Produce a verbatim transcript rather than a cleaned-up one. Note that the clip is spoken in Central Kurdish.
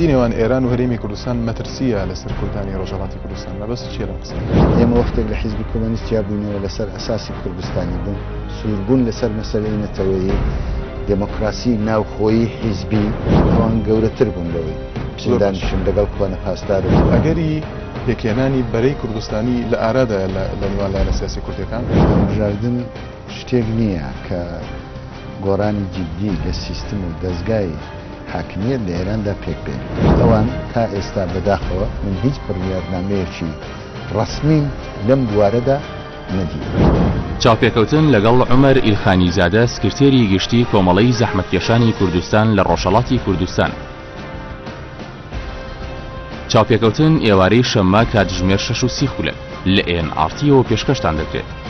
نێوان ئێران و هەرێمی کوردستان مەترسیە لەسەر کوردانی ڕۆژهەڵاتی کوردستان لەبەس چیە لەم قسە؟ ئێمە وەختێک لە حیزبی کۆمۆنیستیا بووینەوە لەسەر ئەساسی کوردستانی بوون، سووربوون لەسەر مەسەلەی نەتەوەیی دموکراسی ناوخۆیی حیزبی ئەوان گەورەتر بوون لەوەی چندانشن لەگەڵ کوانە پاسدار. ئەگەری پێکێنانی بەرەی کوردستانی لە ئارادایە لە نێوان لایەنە سیاسی کوردەکان هەڵبژاردن شتێک نییە کە گۆڕانی جددی لە سیستم و دەستگای حاکمیت لە ئێراندا پێک بێن. ئەوان تا ئێستا بەداخەوە من هیچ بڕیارنامەیەکی ڕەسمیم لەم بوارەدا نەدی. چاوپێکەوتن لەگەڵ عومەر ئیلخانیزادە سکرتێری گشتی کۆمەڵەی زەحمەتکێشانی کوردستان لە ڕۆژهەڵاتی کوردستان. چاوپێکەوتن ئێوارەی شەممە کاتژمێر شەش و سی خولەک لە ئێن ئار تیەوە پێشکەشتان دەکرێت.